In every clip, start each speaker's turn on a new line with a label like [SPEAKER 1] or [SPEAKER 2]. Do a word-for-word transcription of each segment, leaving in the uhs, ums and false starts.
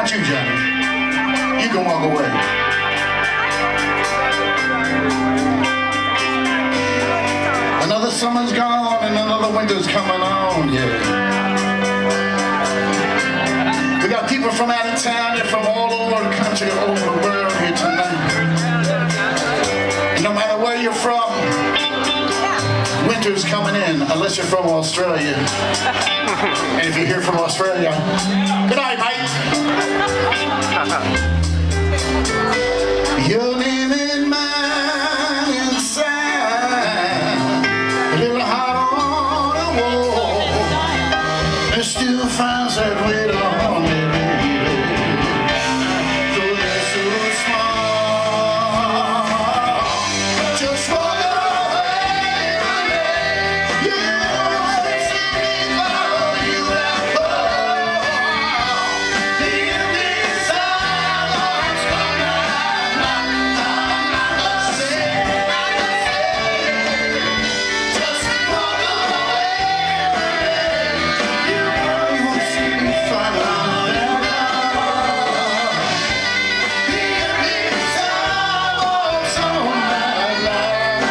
[SPEAKER 1] about you, Johnny? You can walk away. Another summer's gone and another winter's coming on, yeah. We got people from out of town and from all over the country, all over the world here tonight. And no matter where you're from, winter's coming in, unless you're from Australia. And if you're here from Australia, good night, mate. Your name is mine inside, a little heart on the wall, and still finds that weight on me. Though you're so small, just walk away, Renee. You won't see me follow you that far. The empty silence from night, not, not, not the same, not the same. Just walk away, Renee. You won't see me follow that far. The empty silence on my life.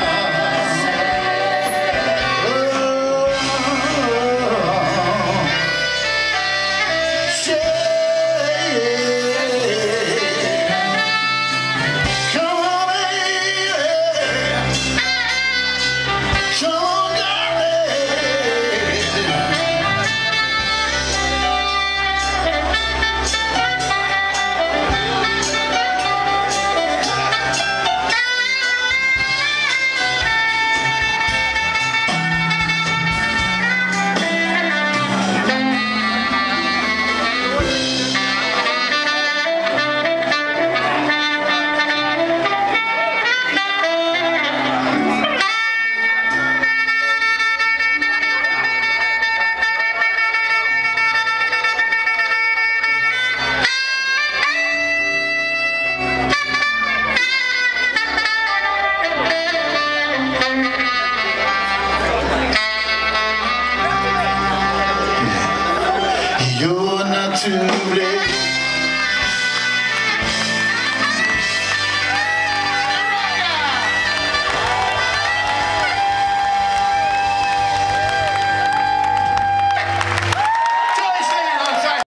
[SPEAKER 1] Oh, shade. Come on, baby. Come on, darling. You're not too late.